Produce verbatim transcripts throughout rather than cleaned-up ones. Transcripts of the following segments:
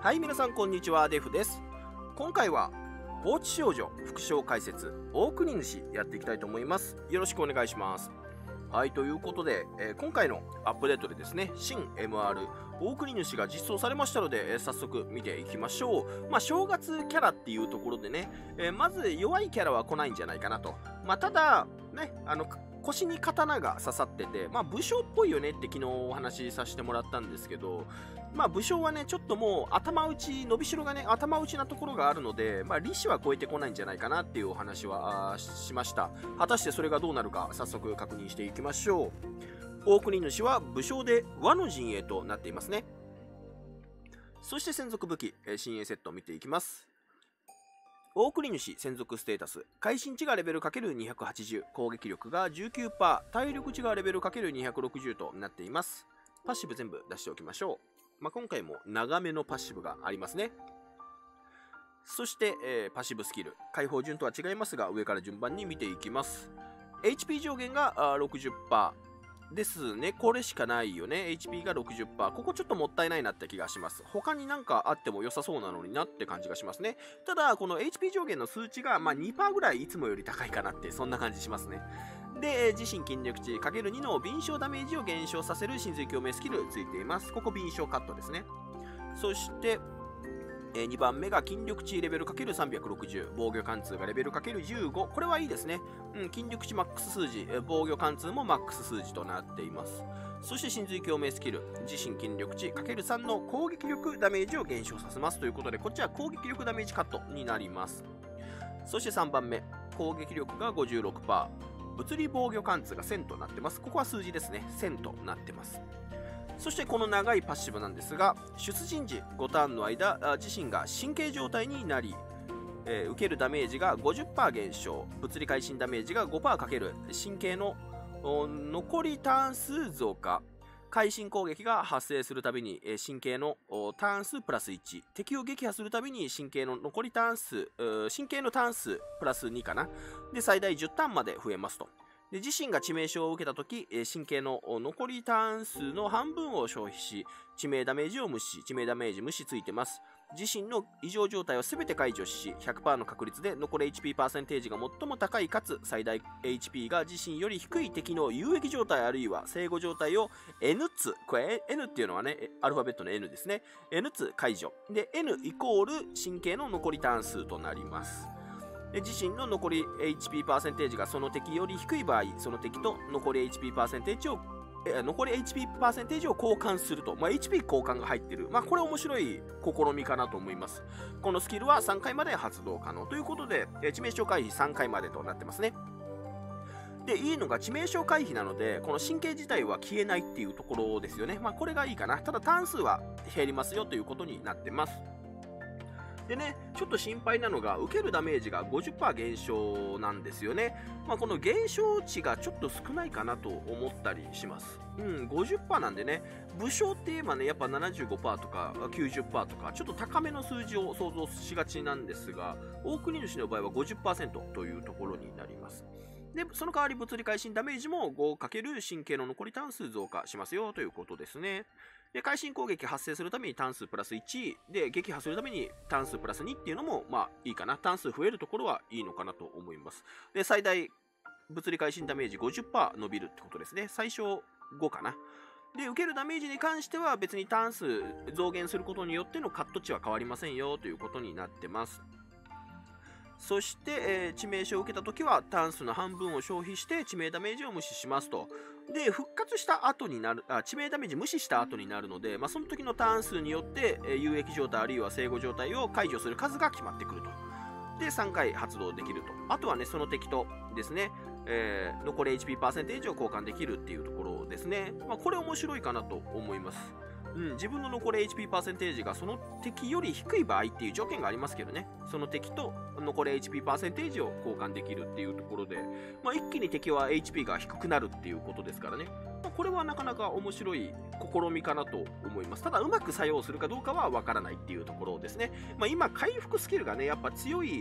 はい、皆さんこんにちは、デフです。今回は放置少女副将解説大国主やっていきたいと思います。よろしくお願いします。はい、ということで、えー、今回のアップデートでですね、新 エムアール 大国主が実装されましたので、えー、早速見ていきましょう。まあ、正月キャラっていうところでね、えー、まず弱いキャラは来ないんじゃないかなと。まあ、ただ、ね、あの、腰に刀が刺さってて、まあ武将っぽいよねって昨日お話しさせてもらったんですけど、まあ武将はね、ちょっともう頭打ち、伸びしろがね、頭打ちなところがあるので、まあ利子は超えてこないんじゃないかなっていうお話はしました。果たしてそれがどうなるか、早速確認していきましょう。大国主は武将で和の陣営となっていますね。そして専属武器、新鋭セットを見ていきます。大国主専属ステータス、会心値がレベル かけるにひゃくはちじゅう、攻撃力が じゅうきゅうパーセント、体力値がレベル かけるにひゃくろくじゅう となっています。パッシブ全部出しておきましょう。まあ、今回も長めのパッシブがありますね。そして、えー、パッシブスキル、解放順とは違いますが、上から順番に見ていきます。エイチピー 上限が ろくじゅっパーセント。ですね。これしかないよね。エイチピー が ろくじゅっパーセント。ここちょっともったいないなって気がします。他になんかあっても良さそうなのになって感じがしますね。ただ、この エイチピー 上限の数値が、まあ、にパーセントぐらいいつもより高いかなって、そんな感じしますね。で、自身筋力値 かけるに の敏捷ダメージを減少させる神髄共鳴スキルついています。ここ敏捷カットですね。そして、にばんめが筋力値レベル かけるさんびゃくろくじゅう、防御貫通がレベル かけるじゅうご、これはいいですね。うん、筋力値マックス数字、防御貫通もマックス数字となっています。そして神髄共鳴スキル、自身筋力値 かけるさん の攻撃力ダメージを減少させますということで、こっちは攻撃力ダメージカットになります。そしてさんばんめ、攻撃力が ごじゅうろくパーセント、物理防御貫通がせんとなってます。ここは数字ですね。せんとなってます。そしてこの長いパッシブなんですが、出陣時ごターンの間、自身が神経状態になり、えー、受けるダメージが ごじゅっパーセント 減少、物理会心ダメージが ごパーセント かける神経の残りターン数増加、会心攻撃が発生するたびに神経のターン数プラスいち、敵を撃破するたびに神経の残りターン数、神経のターン数プラスにかな。で、最大じゅうターンまで増えますと。で、自身が致命傷を受けたとき、神経の残りターン数の半分を消費し、致命ダメージを無視、致命ダメージ無視ついてます。自身の異常状態をすべて解除し、ひゃくパーセント の確率で残り エイチピー パーセンテージが最も高いかつ最大 エイチピー が自身より低い敵の有益状態あるいは生後状態を エヌ つ、これ N っていうのはね、アルファベットの N ですね。N つ解除。で、N イコール神経の残りターン数となります。自身の残り エイチピー パーセンテージがその敵より低い場合、その敵と残り エイチピー パーセンテージを残り エイチピー パーセンテージを交換すると、まあ、エイチピー 交換が入ってる、まあ、これ面白い試みかなと思います。このスキルはさんかいまで発動可能ということで、致命傷回避さんかいまでとなってますね。で、いいのが致命傷回避なので、この神経自体は消えないっていうところですよね。まあ、これがいいかな。ただ、ターン数は減りますよということになってます。でね、ちょっと心配なのが、受けるダメージが ごじゅっパーセント 減少なんですよね。まあ、この減少値がちょっと少ないかなと思ったりします。うん、ごじゅっパーセント なんでね、武将って言えばね、やっぱ ななじゅうごパーセント とか きゅうじゅっパーセント とか、ちょっと高めの数字を想像しがちなんですが、大国主の場合は ごじゅっパーセント というところになります。で、その代わり物理会心ダメージも ごかける 神経の残りターン数増加しますよということですね。で、会心攻撃発生するためにターン数プラスいち、で、撃破するためにターン数プラスにっていうのも、まあいいかな。ターン数増えるところはいいのかなと思います。で、最大物理会心ダメージ ごじゅっパーセント 伸びるってことですね。最小ごかな。で、受けるダメージに関しては別にターン数増減することによってのカット値は変わりませんよということになってます。そして、えー、致命傷を受けたときは、ターン数の半分を消費して致命ダメージを無視しますと。で、復活した後になる、あ、致命ダメージ無視した後になるので、まあ、その時のターン数によって、えー、有益状態あるいは生後状態を解除する数が決まってくると。で、さんかい発動できると。あとはね、その敵とですね、えー、残り エイチピー パーセンテージを交換できるっていうところですね。まあ、これ面白いかなと思います。うん、自分の残り エイチピー パーセンテージがその敵より低い場合っていう条件がありますけどね、その敵と残り エイチピー パーセンテージを交換できるっていうところで、まあ、一気に敵は エイチピー が低くなるっていうことですからね、まあ、これはなかなか面白い試みかなと思います。ただうまく作用するかどうかはわからないっていうところですね。まあ、今回復スキルがねやっぱ強い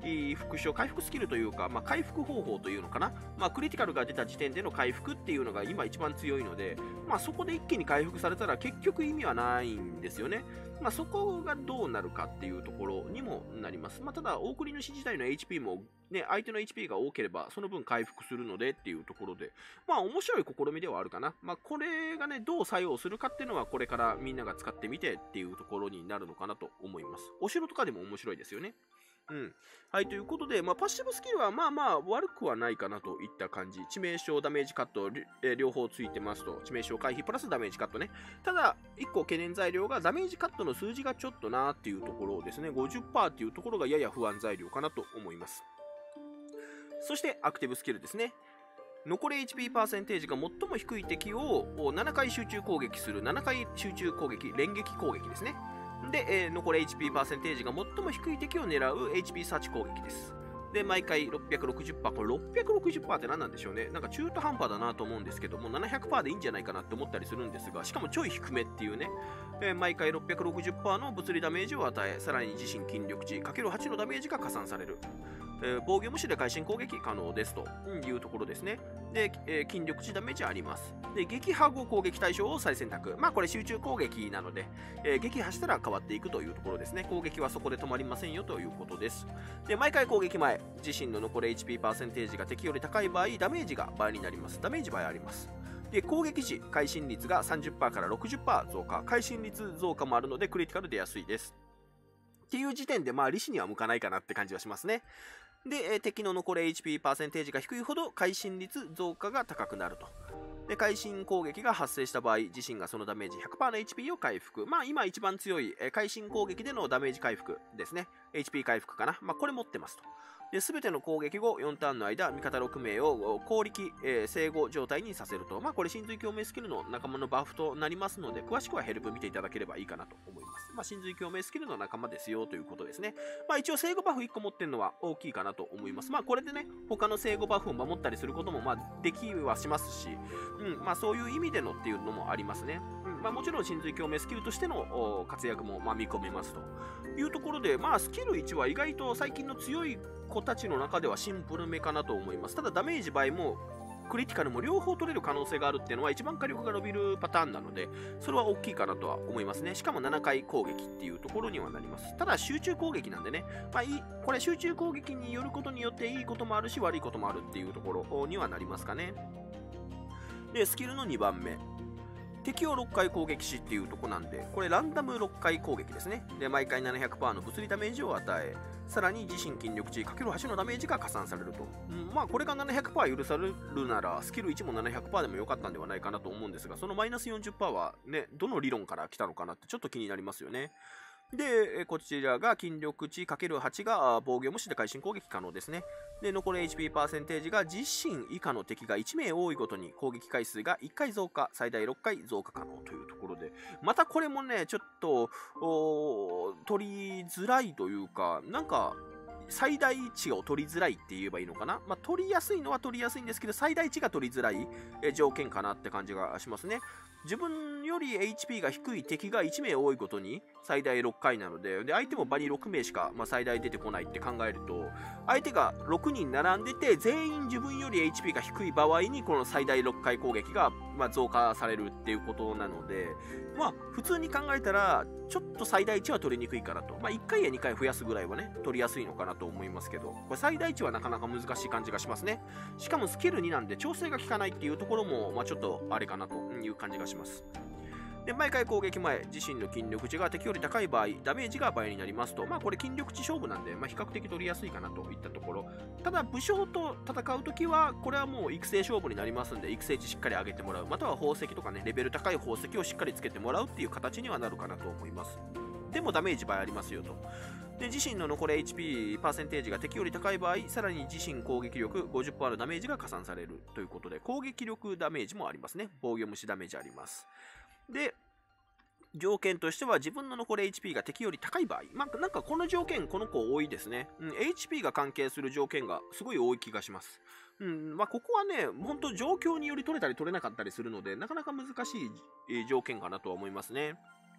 復唱、回復スキルというか、まあ、回復方法というのかな、まあ、クリティカルが出た時点での回復っていうのが今一番強いので、まあ、そこで一気に回復されたら結局意味はないんですよね。まあ、そこがどうなるかっていうところにもなります。まあ、ただ、送り主自体の エイチピー も、ね、相手の エイチピー が多ければ、その分回復するのでっていうところで、まあ、面白い試みではあるかな。まあ、これがね、どう作用するかっていうのは、これからみんなが使ってみてっていうところになるのかなと思います。お城とかでも面白いですよね。うん。はい、ということで、まあ、パッシブスキルはまあまあ悪くはないかなといった感じ。致命傷、ダメージカット、えー両方ついてますと、致命傷回避プラスダメージカットね。ただ、いっこ懸念材料がダメージカットの数字がちょっとなーっていうところですね。ごじゅっパーセントっていうところがやや不安材料かなと思います。そして、アクティブスキルですね。残り エイチピー パーセンテージが最も低い敵をななかい集中攻撃するななかい集中攻撃、連撃攻撃ですね。で、えー残り エイチピー パーセンテージが最も低い敵を狙う エイチピー サーチ攻撃です。で、毎回ろっぴゃくろくじゅっパーセント。これろっぴゃくろくじゅっパーセントって何なんでしょうね。なんか中途半端だなと思うんですけども、ななひゃくパーセントでいいんじゃないかなって思ったりするんですが、しかもちょい低めっていうね、えー毎回ろっぴゃくろくじゅっパーセントの物理ダメージを与え、さらに自身筋力値 かけるはち のダメージが加算される。えー防御無視で会心攻撃可能ですというところですね。で、えー筋力値ダメージあります。で、撃破後攻撃対象を再選択。まあこれ集中攻撃なので、えー撃破したら変わっていくというところですね。攻撃はそこで止まりませんよということです。で、毎回攻撃前、自身の残り エイチピー パーセンテージが敵より高い場合、ダメージが倍になります。ダメージ倍あります。で、攻撃時、会心率が さんじゅっパーセント から ろくじゅっパーセント 増加。会心率増加もあるので、クリティカル出やすいです。っていう時点で、まあ、利子には向かないかなって感じはしますね。で、えー敵の残り エイチピー パーセンテージが低いほど、会心率増加が高くなると。で、会心攻撃が発生した場合、自身がそのダメージ ひゃくパーセント の エイチピー を回復。まあ、今一番強い、えー会心攻撃でのダメージ回復ですね。エイチピー 回復かな。まあ、これ持ってますと。で、すべての攻撃後、よんターンの間、味方ろく名を攻力、えー、生後状態にさせると。まあ、これ、神髄共鳴スキルの仲間のバフとなりますので、詳しくはヘルプ見ていただければいいかなと思います。まあ、神髄共鳴スキルの仲間ですよということですね。まあ、一応、生後バフいっこ持ってるのは大きいかなと思います。まあ、これでね、他の生後バフを守ったりすることも、まあ、できはしますし、うん、まあ、そういう意味でのっていうのもありますね。うん、まあ、もちろん、神髄共鳴スキルとしてのお活躍も、まあ、見込めますというところで、まあ、スキルいちは意外と最近の強い子たちの中ではシンプルめかなと思います。ただダメージ倍もクリティカルも両方取れる可能性があるっていうのは一番火力が伸びるパターンなので、それは大きいかなとは思いますね。しかもななかい攻撃っていうところにはなります。ただ集中攻撃なんでね、まあ、いいこれ集中攻撃によることによっていいこともあるし悪いこともあるっていうところにはなりますかね。で、スキルのにばんめ。敵をろっかい攻撃しっていうとこなんで、これランダムろっかい攻撃ですね。で、毎回 ななひゃくパーセント の物理ダメージを与え、さらに自身筋力値 かけるはち のダメージが加算されると。うん、まあこれが ななひゃくパーセント 許されるなら、スキルいちも ななひゃくパーセント でもよかったんではないかなと思うんですが、そのマイナス よんじゅっパーセント はね、どの理論から来たのかなってちょっと気になりますよね。で、こちらが筋力値 かけるはち が防御無視で会心攻撃可能ですね。で、残り エイチピー パーセンテージが自身以下の敵がいち名多いごとに攻撃回数がいっかい増加、最大ろっかい増加可能というところで、またこれもね、ちょっと、取りづらいというか、なんか、最大値を取りづらいって言えばいいのかな。まあ、取りやすいのは取りやすいんですけど、最大値が取りづらい条件かなって感じがしますね。自分より エイチピー が低い敵がいち名多いことに最大ろっかいなので、で相手も場にろく名しか、まあ、最大出てこないって考えると、相手がろくにん並んでて、全員自分より エイチピー が低い場合に、この最大ろっかい攻撃が、まあ、増加されるっていうことなので、まあ、普通に考えたら、ちょっと最大値は取りにくいかなと。まあ、いっかいやにかい増やすぐらいはね、取りやすいのかなと思いますけど、これ最大値はなかなか難しい感じがしますね。しかもスキルになんで調整が効かないっていうところも、まあ、ちょっとあれかなという感じがします。で、毎回攻撃前、自身の筋力値が敵より高い場合、ダメージが倍になりますと、まあこれ筋力値勝負なんで、まあ比較的取りやすいかなといったところ。ただ、武将と戦うときは、これはもう育成勝負になりますんで、育成値しっかり上げてもらう。または宝石とかね、レベル高い宝石をしっかりつけてもらうっていう形にはなるかなと思います。でもダメージ倍ありますよと。で、自身の残り エイチピー パーセンテージが敵より高い場合、さらに自身攻撃力 ごじゅっパーセント のダメージが加算されるということで、攻撃力ダメージもありますね。防御無視ダメージあります。で、条件としては自分の残り エイチピー が敵より高い場合、まあ、なんかこの条件この子多いですね、うん、エイチピー が関係する条件がすごい多い気がします、うんまあ、ここはね本当状況により取れたり取れなかったりするのでなかなか難しい条件かなとは思いますね。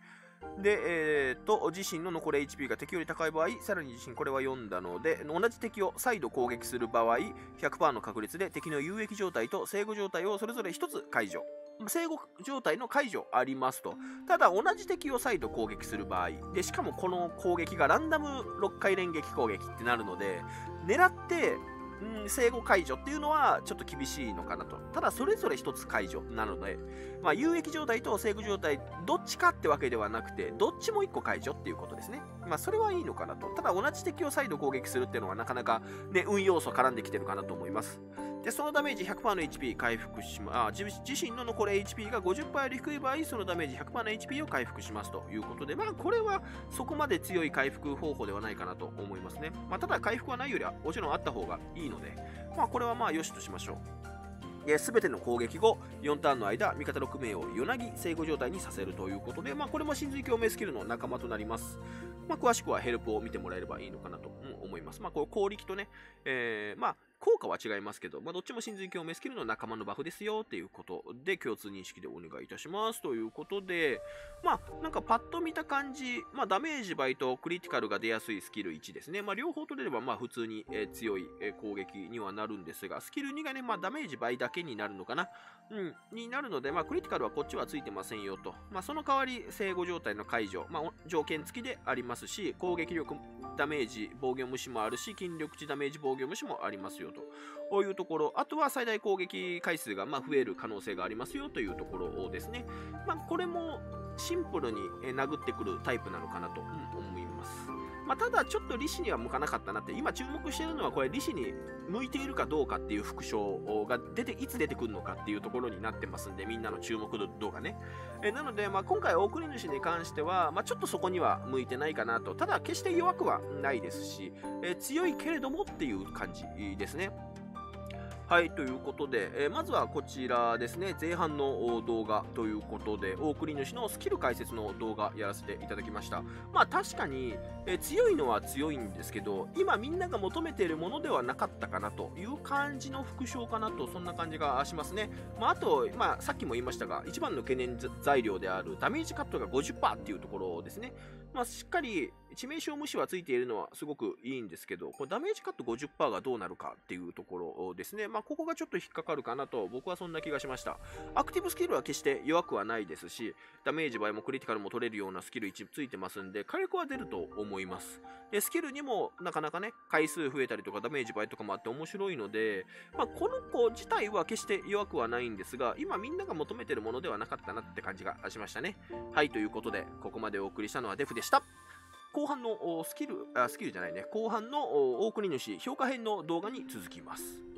で、えー、と、自身の残り エイチピー が敵より高い場合、さらに自身これは読んだので、同じ敵を再度攻撃する場合、ひゃくパーセント の確率で敵の有益状態と生後状態をそれぞれひとつ解除。生後状態の解除ありますと。ただ、同じ敵を再度攻撃する場合、で、しかもこの攻撃がランダムろっかい連撃攻撃ってなるので、狙って、うん、生後解除っていうのはちょっと厳しいのかなと。ただそれぞれ一つ解除なので、まあ、有益状態と生後状態どっちかってわけではなくて、どっちも一個解除っていうことですね。まあそれはいいのかなと。ただ同じ敵を再度攻撃するっていうのはなかなかね、運要素絡んできてるかなと思います。で、そのダメージ ひゃくパーセント の エイチピー 回復しま、あ自自身の残り エイチピー が ごじゅっパーセント より低い場合、そのダメージ ひゃくパーセント の エイチピー を回復しますということで、まあこれはそこまで強い回復方法ではないかなと思いますね。まあただ回復はないよりはもちろんあった方がいいので、まあこれはまあ良しとしましょう。すべての攻撃後、よんターンの間、味方ろく名を夜なぎ生後状態にさせるということで、まあ、これも神髄共鳴スキルの仲間となります。まあ、詳しくはヘルプを見てもらえればいいのかなと思います。まあ、これ、攻力とね、えー、まあ、効果は違いますけど、まあ、どっちも神髄共鳴スキルの仲間のバフですよっていうことで、共通認識でお願いいたしますということで、まあ、なんかパッと見た感じ、まあ、ダメージ倍とクリティカルが出やすいスキルいちですね。まあ、両方取れれば、まあ、普通に、えー、強い、えー、攻撃にはなるんですが、スキルにがね、まあ、ダメージ倍だけになるのかな。うん、になるので、まあ、クリティカルはこっちはついてませんよと。まあ、その代わり、生後状態の解除、まあ、条件付きでありますし、攻撃力ダメージ防御無視もあるし、筋力値ダメージ防御無視もありますよと。こういうところ、あとは最大攻撃回数がまあ増える可能性がありますよというところですね。まあ、これもシンプルに殴ってくるタイプなのかなと思います。まあ、ただちょっと利子には向かなかったなって、今注目しているのはこれ利子に向いているかどうかっていう副賞が出ていつ出てくるのかっていうところになってますんで、みんなの注目度がね。えなので、まあ、今回大国主に関しては、まあ、ちょっとそこには向いてないかなと。ただ決して弱くはないですし、え強いけれどもっていう感じですね。はい、ということで、えー、まずはこちらですね、前半の動画ということで、大国主のスキル解説の動画やらせていただきました。まあ確かに、えー、強いのは強いんですけど、今みんなが求めているものではなかったかなという感じの副賞かなと、そんな感じがしますね。まああと、まあさっきも言いましたが、一番の懸念材料であるダメージカットが ごじゅっパーセント っていうところですね。まあしっかり致命傷無視はついているのはすごくいいんですけど、これダメージカット ごじゅっパーセント がどうなるかっていうところですね。まあここがちょっと引っかかるかなと僕はそんな気がしました。アクティブスキルは決して弱くはないですし、ダメージ倍もクリティカルも取れるようなスキルいちついてますんで、火力は出ると思います。で、スキルにもなかなかね、回数増えたりとかダメージ倍とかもあって面白いので、まあ、この子自体は決して弱くはないんですが、今みんなが求めてるものではなかったなって感じがしましたね。はい、ということで、ここまでお送りしたのはデフでした。後半のスキル、あ、スキルじゃないね、後半の大国主評価編の動画に続きます。